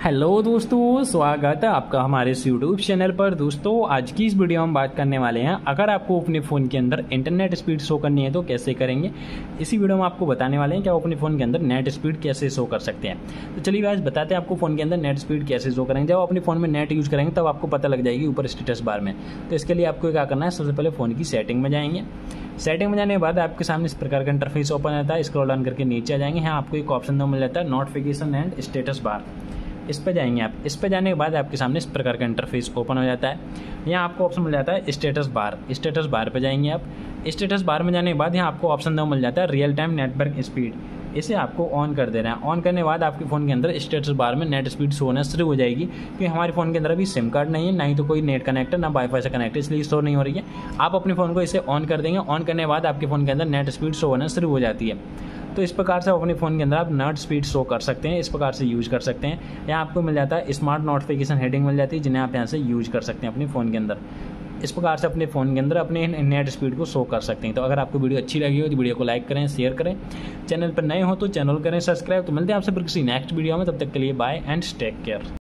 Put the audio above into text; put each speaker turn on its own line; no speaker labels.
Hello दोस्तों, स्वागत है आपका हमारे इस यूट्यूब चैनल पर। दोस्तों आज की इस वीडियो में बात करने वाले हैं, अगर आपको अपने फ़ोन के अंदर इंटरनेट स्पीड शो करनी है तो कैसे करेंगे। इसी वीडियो में आपको बताने वाले हैं कि आप अपने फ़ोन के अंदर नेट स्पीड कैसे शो कर सकते हैं। तो चलिए गाइस बताते हैं आपको फ़ोन के अंदर नेट स्पीड कैसे शो करेंगे। जब अपने फ़ोन में नेट यूज़ करेंगे तब आपको पता लग जाएगी ऊपर स्टेटस बार में। तो इसके लिए आपको क्या करना है, सबसे पहले फ़ोन की सेटिंग में जाएंगे। सेटिंग में जाने के बाद आपके सामने इस प्रकार का इंटरफेस ओपन रहता है। स्क्रॉल डाउन करके नीचे आ जाएंगे। यहाँ आपको एक ऑप्शन मिल जाता है नोटिफिकेशन एंड स्टेटस बार। इस पर जाएंगे आप। इस पर जाने के बाद आपके सामने इस प्रकार का इंटरफेस ओपन हो जाता है। यहाँ आपको ऑप्शन मिल जाता है स्टेटस बार। स्टेटस बार पे जाएंगे आप। स्टेटस बार में जाने के बाद यहाँ आपको ऑप्शन मिल जाता है रियल टाइम नेटवर्क स्पीड। इसे आपको ऑन कर देना है। ऑन करने के बाद आपके फ़ोन के अंदर स्टेटस बार में नेट स्पीड शो होना शुरू हो जाएगी, क्योंकि हमारे फ़ोन के अंदर अभी सिम कार्ड नहीं है, ना ही तो कोई नेट कनेक्ट है, ना वाईफाई से कनेक्ट है, इसलिए शो नहीं हो रही है। आप अपने फ़ोन को इसे ऑन कर देंगे। ऑन करने के बाद आपके फ़ोन के अंदर नेट स्पीड शो होना शुरू हो जाती है। तो इस प्रकार से अपने फ़ोन के अंदर आप नेट स्पीड शो कर सकते हैं, इस प्रकार से यूज़ कर सकते हैं। यहाँ आपको मिल जाता है स्मार्ट नोटिफिकेशन हेडिंग मिल जाती है, जिन्हें आप यहाँ से यूज़ कर सकते हैं अपने फ़ोन के अंदर। इस प्रकार से अपने फ़ोन के अंदर अपने नेट स्पीड को शो कर सकते हैं। तो अगर आपको वीडियो अच्छी लगी हो तो वीडियो को लाइक करें, शेयर करें। चैनल पर नए हो तो चैनल करें सब्सक्राइब। तो मिलते हैं आपसे फिर किसी नेक्स्ट वीडियो में, तब तक के लिए बाय एंड टेक केयर।